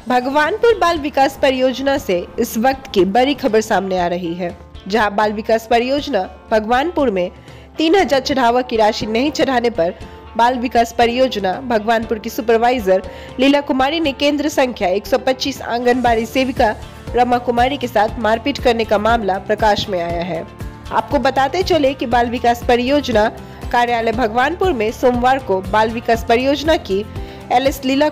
भगवानपुर बाल विकास परियोजना से इस वक्त की बड़ी खबर सामने आ रही है, जहां बाल विकास परियोजना भगवानपुर में 3000 चढ़ावा की राशि नहीं चढ़ाने पर बाल विकास परियोजना भगवानपुर की सुपरवाइजर लीला कुमारी ने केंद्र संख्या 125 आंगनबाड़ी सेविका रमा कुमारी के साथ मारपीट करने का मामला प्रकाश में आया है। आपको बताते चले कि बाल विकास परियोजना कार्यालय भगवानपुर में सोमवार को बाल विकास परियोजना की एलएस लीला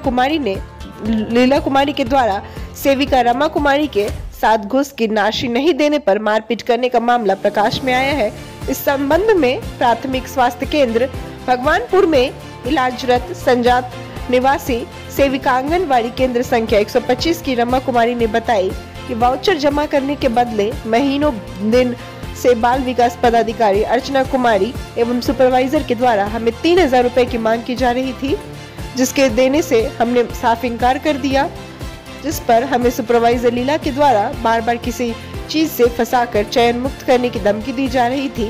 कुमारी के द्वारा सेविका रमा कुमारी के साथ घूस की राशि नहीं देने पर मारपीट करने का मामला प्रकाश में आया है। इस संबंध में प्राथमिक स्वास्थ्य केंद्र भगवानपुर में इलाजरत संजात निवासी सेविका आंगनबाड़ी केंद्र संख्या 125 की रमा कुमारी ने बताई कि वाउचर जमा करने के बदले महीनों दिन से बाल विकास पदाधिकारी अर्चना कुमारी एवं सुपरवाइजर के द्वारा हमें 3000 रुपए की मांग की जा रही थी, जिसके देने से हमने साफ इनकार कर दिया, जिस पर हमें सुपरवाइजर लीला के द्वारा बार बार किसी चीज से फंसाकर चयन मुक्त करने की धमकी दी जा रही थी।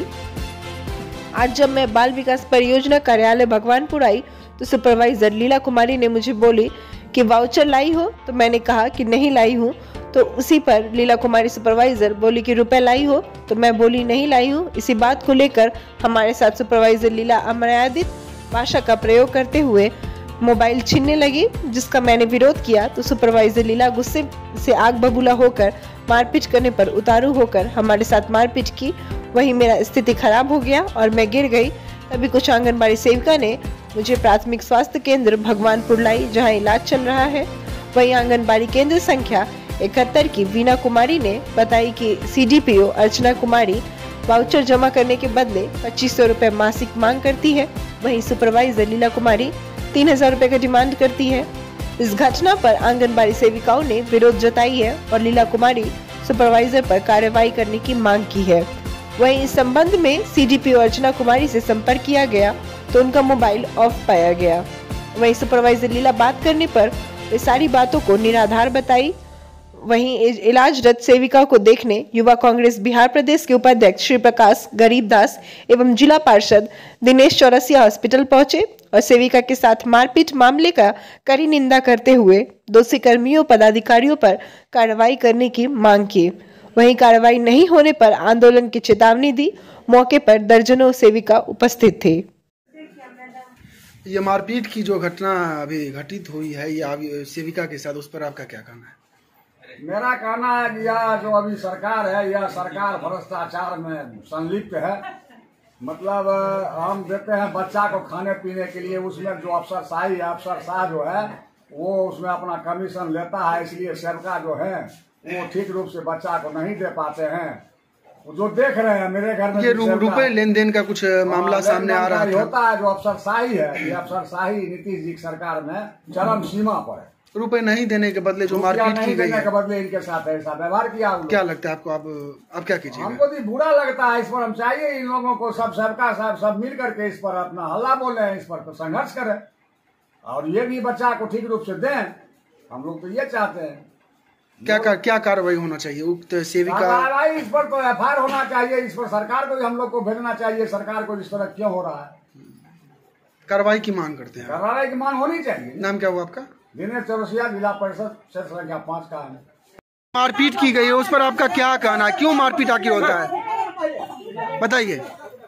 आज जब मैं बाल विकास परियोजना कार्यालय भगवानपुर आई तो सुपरवाइजर लीला कुमारी ने मुझे बोली कि वाउचर लाई हो, तो मैंने कहा कि नहीं लाई हूँ। तो उसी पर लीला कुमारी सुपरवाइजर बोली कि रुपए लाई हो, तो मैं बोली नहीं लाई हूँ। इसी बात को लेकर हमारे साथ सुपरवाइजर लीला अमर्यादित भाषा का प्रयोग करते हुए मोबाइल छीनने लगी, जिसका मैंने विरोध किया तो सुपरवाइजर लीला गुस्से से आग बबूला होकर मारपीट करने पर उतारू होकर हमारे साथ मारपीट की। वहीं मेरा स्थिति खराब हो गया और मैं गिर गई। तभी कुछ आंगनबाड़ी सेविका ने मुझे प्राथमिक स्वास्थ्य केंद्र भगवानपुर लाई, जहां इलाज चल रहा है। वहीं आंगनबाड़ी केंद्र संख्या 71 की वीना कुमारी ने बताई कि CDPO अर्चना कुमारी वाउचर जमा करने के बदले 2500 रुपए मासिक मांग करती है। वहीं सुपरवाइजर लीला कुमारी 3000 रुपए का डिमांड करती है। इस घटना पर आंगनबाड़ी सेविकाओं ने विरोध जताई है और लीला कुमारी सुपरवाइजर पर कार्रवाई करने की मांग की है। वहीं इस संबंध में CDPO अर्चना कुमारी से संपर्क किया गया तो उनका मोबाइल ऑफ पाया गया। वहीं सुपरवाइजर लीला बात करने पर वे सारी बातों को निराधार बताई। वहीं इलाजरत सेविका को देखने युवा कांग्रेस बिहार प्रदेश के उपाध्यक्ष श्री प्रकाश गरीबदास एवं जिला पार्षद दिनेश चौरसिया हॉस्पिटल पहुंचे और सेविका के साथ मारपीट मामले का कड़ी निंदा करते हुए दोषी कर्मियों पदाधिकारियों पर कार्रवाई करने की मांग की। वहीं कार्रवाई नहीं होने पर आंदोलन की चेतावनी दी। मौके पर दर्जनों सेविका उपस्थित थे। ये मारपीट की जो घटना अभी घटित हुई है ये सेविका के साथ, उस पर आपका क्या कहना है? मेरा कहना है कि यह जो अभी सरकार है यह सरकार भ्रष्टाचार में संलिप्त है। मतलब हम देते हैं बच्चा को खाने पीने के लिए, उसमें जो अफसरशाह जो है वो उसमें अपना कमीशन लेता है, इसलिए सेविका जो है वो ठीक रूप से बच्चा को नहीं दे पाते हैं। जो देख रहे हैं मेरे घर में ये रुपए लेन देन का कुछ मामला सामने आ रहा होता है। जो अफसरशाही है, ये अफसरशाही नीतीश जी की सरकार में चरम सीमा पर है। रुपए नहीं देने के बदले जो मारपीट की गई है के बदले इनके साथ ऐसा व्यवहार किया। क्या लगता है आपको? आप क्या कीजिए? हमको भी बुरा लगता है। इस पर हम चाहिए इन लोगों को सब सेवका साहब सब मिल करके इस पर अपना हल्ला बोले, इस पर संघर्ष करें और ये भी बच्चा को ठीक रूप से दें। हम लोग तो ये चाहते हैं। क्या कार्रवाई होना चाहिए? उक्त सेविका कार्रवाई इस पर तो FIR होना चाहिए। इस पर सरकार को भी हम लोग को भेजना चाहिए। सरकार को इस तरह क्यों हो रहा है? कार्रवाई की मांग करते हैं। कार्रवाई की मांग होनी चाहिए। नाम क्या हुआ आपका? दिनेश चौरसिया, जिला परिषद क्षेत्र संख्या 5 का है। मारपीट की गई है, उस पर आपका क्या कहना है? क्यों मारपीट आखिर होता है, बताइए।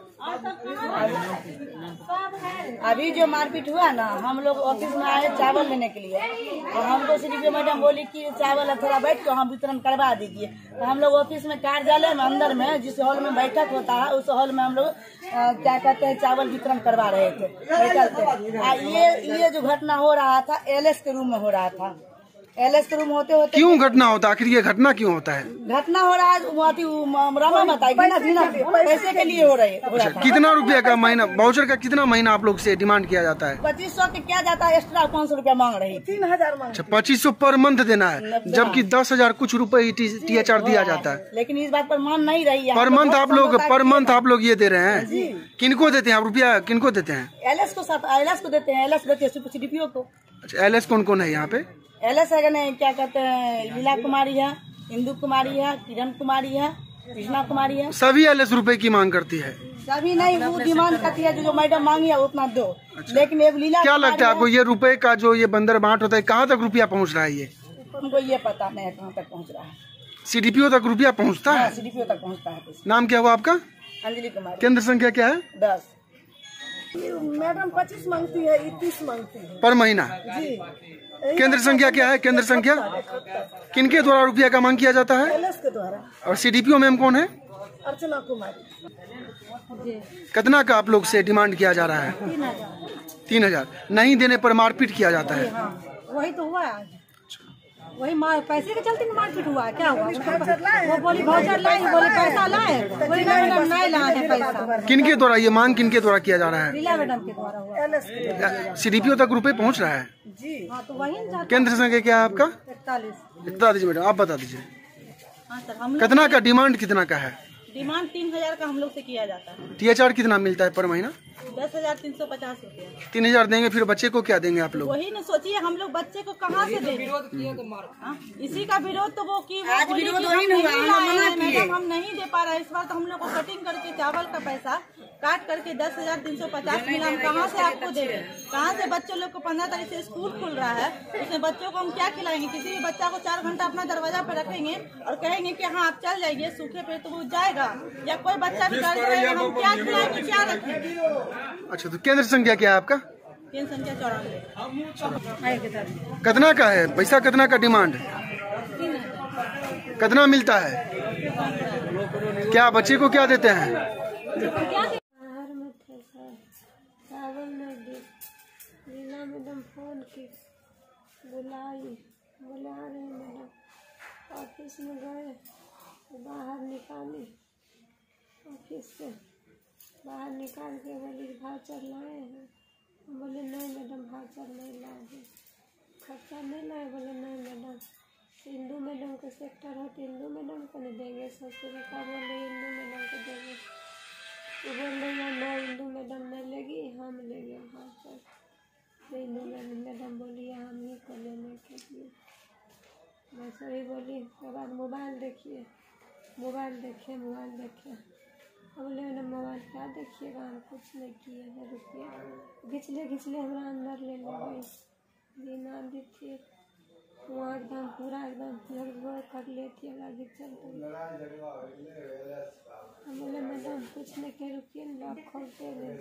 अभी जो मारपीट हुआ ना, हम लोग ऑफिस में आए चावल लेने के लिए और हमको CDPO मैडम बोली कि चावल थोड़ा बैठ कर हम वितरण करवा दीजिए। तो हम लोग ऑफिस में कार्यालय में अंदर में जिस हॉल में बैठक होता है उस हॉल में हम लोग क्या कहते हैं चावल वितरण करवा रहे थे, बैठक थे। ये जो घटना हो रहा था LS के रूम में हो रहा था। LS के रूम होते क्यों घटना होता है? आखिर ये घटना क्यों होता है? घटना हो रहा है रमा बताई बिना पैसे के लिए हो रही है। कितना रुपया का महीना वाउचर का कितना महीना आप लोग से डिमांड किया जाता है? 2500 के क्या जाता है, एक्स्ट्रा 500 रुपया मांग रही। 3000 मांग। अच्छा, 2500 पर मंथ देना है, जबकि 10,000 कुछ रुपए THR दिया जाता है। लेकिन इस बात पर मान नहीं रही है। पर मंथ आप लोग ये दे रहे हैं। किनको देते हैं आप रुपया? किनको देते हैं? LS को देते हैं। LS देते हैं CDPO को। अच्छा, LS कौन है यहाँ पे? LS है नहीं, क्या कहते हैं, लीला कुमारी है, इंदु कुमारी है, किरण कुमारी है, कृष्णा कुमारी है। सभी LS रुपए की मांग करती है? सभी नहीं, वो डिमांड करती है जो मैडम मांगी है उतना दो। अच्छा। लेकिन लीला क्या लगता है आपको ये रुपए का जो ये बंदर बांट होता है, कहाँ तक रुपया पहुँच रहा है? ये हमको ये पता नहीं है कहाँ तक पहुँच रहा है। सीडीपीओ तक रुपया पहुँचता है? सीडीपीओ तक पहुँचता है पैसा। नाम क्या हुआ आपका? अंजलि कुमारी। केंद्र संख्या क्या है? 10। मैडम 25 मांगती है, 31 मांगती है पर महीना जी। केंद्र संख्या क्या है? केंद्र संख्या किनके द्वारा रुपया का मांग किया जाता है? एलएस के द्वारा। और सीडीपीओ मैम कौन है? अर्चना कुमारी जी। कितना का आप लोग से डिमांड किया जा रहा है? 3000। नहीं देने पर मारपीट किया जाता है? वही तो हुआ आज, वही पैसे के चलते मारपीट हुआ है। क्या हुआ? वो बोली भाउचर लाए, बोले पैसा लाए, बोली मैडम नहीं लाए पैसा। किनके द्वारा ये मांग किनके द्वारा किया जा रहा है? लीला मैडम के द्वारा हुआ। सीडीपीओ तक रुपए पहुंच रहा है जी। हाँ तो वही केंद्र संख्या क्या है आपका? 41। बता दीजिए मैडम, आप बता दीजिए हाँ सर, हम कितना का डिमांड कितना का है? डिमांड 3000 का हम लोग से किया जाता है। THR कितना मिलता है पर महीना? 10,350 रुपया। 3000 देंगे, फिर बच्चे को क्या देंगे आप लोग? वही न सोचिए, हम लोग बच्चे को कहाँ से देंगे? इसी का विरोध तो वो की वो बोली कि हम नहीं लाए हैं मैडम, हम नहीं दे पा रहे। इस बार तो हम लोग को कटिंग करके चावल का पैसा काट करके 10,350 मिला। हम कहाँ से आपको देंगे? कहाँ से? बच्चे लोग को 15 तारीख से स्कूल खुल रहा है, उसमें बच्चों को हम क्या खिलाएंगे? किसी भी बच्चा को 4 घंटा अपना दरवाजा पर रखेंगे और कहेंगे कि हाँ आप चल जाइए सूखे पे, तो वो जाएगा? या कोई बच्चा बिगाड़ जाएगा, हम क्या खिलाएंगे, क्या रखेंगे? अच्छा, तो केंद्र संख्या क्या है आपका? केंद्र संख्या 94। कितना का है पैसा? कितना का डिमांड? कितना मिलता है? क्या बच्चे को क्या देते हैं? लीला मैडम फोन की बुला रहे मैडम, ऑफिस में गए, बाहर निकाली, ऑफिस से बाहर निकाल के बोली भाउचर लाए हैं। बोले नहीं मैडम भाउचर नहीं लाए हैं। खर्चा नहीं लाए? बोले नहीं मैडम, इंदू मैडम के सेक्टर है तो इंदू मैडम को नहीं देंगे। ससुर का बोले इंदू मैडम को देंगे। वो बोल रही है नहीं इंदू मैडम नहीं लेगी, हम लेंगे भाउचर। इंदू मैडम बोली हम ही को लेने के लिए। बस वही बोली। उसके बाद मोबाइल देखे। अब बोले मैडम मोबाइल क्या देखिएगा, हम कुछ नहीं किए हैं। रुपये घिचले हमारा अंदर ले गई। दीना दी थी वहाँ एकदम पूरा एकदम कर लेती है घिचल। हम बोले मैडम कुछ नहीं के, रुकिए लॉक खोलते हुए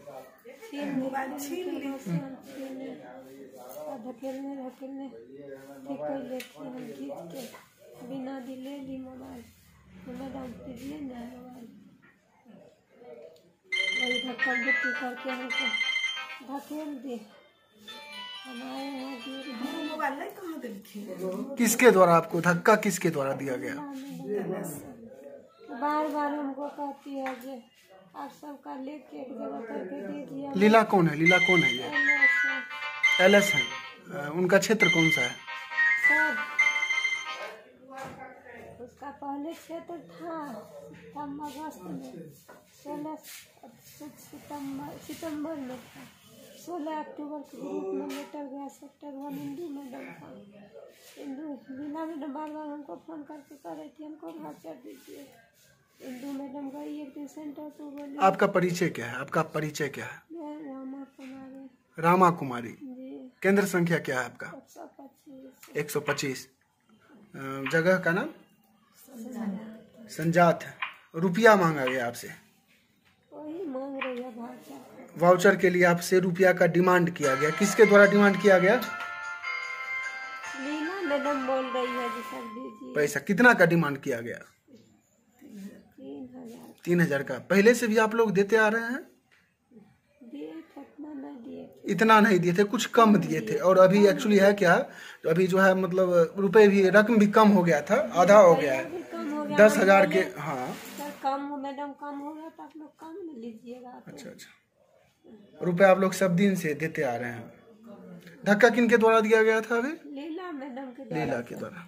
धकेलने ठीक कर लेते हम खींच के। बिना दी ले ली मोबाइल। तो मैडम दीजिए ना मोबाइल। वही धक्का धुक्की करके हमको धकेल दी। हमारे यहाँ मोबाइल नहीं कहाँ देखिए। किसके द्वारा आपको धक्का किसके द्वारा दिया गया? बार हमको कहती है कि आप सबका लेके एक जगह करके दे दिया। लीला कौन है? लीला कौन है? ये LS है। उनका क्षेत्र कौन सा है? सब उसका पहले क्षेत्र था अगस्त में, 16 सितंबर में था। 16 अक्टूबर के ग्रुप में लेटर गया सेक्टर 1 इंदू मैडम था। इंदू लीला मैडम बार हमको फ़ोन करके कह रही थी हमको भाउचर दीजिए। इंदू मैडम गई एक दिन सेंटर तो बोली। आपका परिचय क्या है? आपका परिचय क्या है? रामा कुमारी जी। केंद्र संख्या क्या है आपका? 125। जगह का नाम? संजात है। रुपया मांगा गया आपसे? वही मांग रही है भाउचर। वाउचर के लिए आपसे रुपया का डिमांड किया गया। किसके द्वारा डिमांड किया गया? लीला मैडम बोल रही है जी सर दीजिए। पैसा कितना का डिमांड किया गया? 3000 का। पहले से भी आप लोग देते आ रहे हैं? इतना नहीं दिए थे, कुछ कम दिए थे। और अभी एक्चुअली है क्या, अभी जो है मतलब रुपए भी रकम भी कम हो गया था, आधा हो गया है 10,000 के। हाँ सर कम हो मैडम, कम हो गया तो आप लोग कम में लीजिएगा। अच्छा, रुपए आप लोग सब दिन से देते आ रहे हैं। धक्का किन के द्वारा दिया गया था अभी? लीला मैडम के द्वारा। लीला के द्वारा।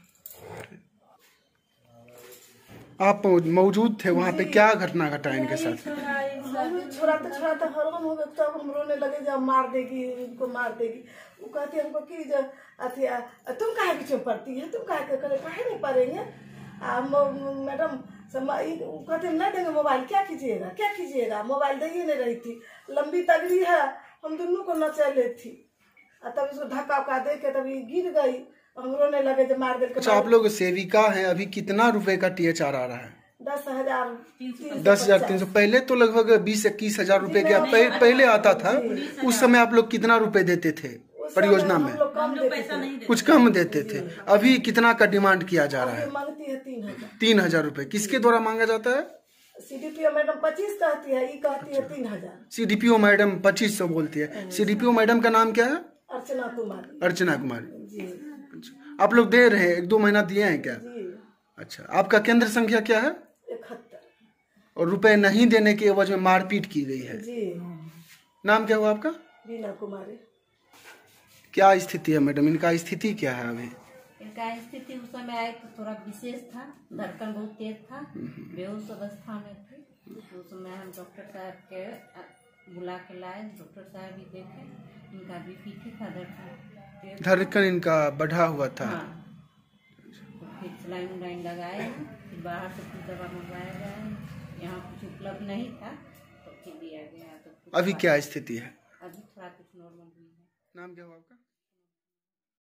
आप मौजूद थे वहाँ पे, क्या घटना घटा इनके साथ? छुड़ाते हरगम हो गए, तब हम रोने लगे जब मार देगी, उनको मार देगी। वो कहती है हमको कि तुम काहे पीछे पड़ती है, तुम काहे नहीं पड़ेंगे मैडम। कहते हम नहीं देंगे मोबाइल, क्या कीजिएगा। मोबाइल दे ही नहीं रही थी, लंबी तगड़ी है, हम दोनों को नचा ले थी। तब इसको धक्का उक्का दे के तभी गिर गई। हम रोने लगे जब मार देते। अच्छा, आप लोग सेविका हैं, अभी कितना रुपए का THR आ रहा है? 10,300। पहले तो लगभग 20-21 हजार रुपए के पहले आता था। उस समय आप लोग कितना रुपए देते थे परियोजना में? कुछ कम देते थे। अभी कितना का डिमांड किया जा रहा है? मांगती है 3,000। 3,000 रुपए किसके द्वारा मांगा जाता है? CDPO मैडम 25 कहती है, ये कहती है 3,000। CDPO मैडम 2500 बोलती है। CDPO मैडम का नाम क्या है? अर्चना कुमारी। अर्चना कुमारी जी। अच्छा, आप लोग दे रहे हैं? 1-2 महीना दिए हैं क्या? जी। अच्छा, आपका केंद्र संख्या क्या है? 71। और रुपए नहीं देने के एवज में मारपीट की गई है। जी। नाम क्या हुआ आपका? बीना कुमारी। क्या स्थिति है मैडम, इनका स्थिति क्या है अभी? इनका स्थिति उस समय आए तो थोड़ा विशेष था, धड़कन बहुत तेज था, बेहोश अवस्था में थे। उस समय हम डॉक्टर साहब के बुला के लाए, डॉक्टर साहब भी देखे, इनका BP ठीक था, धड़कन इनका बढ़ा हुआ था। हाँ। फिर सलाइन लगाए, फिर बाहर से कुछ दवा मंगवाया गया, यहाँ कुछ उपलब्ध नहीं था तो फिर दिया गया। तो अभी क्या स्थिति है? अभी थोड़ा कुछ नॉर्मल हुई है। नाम क्या हुआ आपका?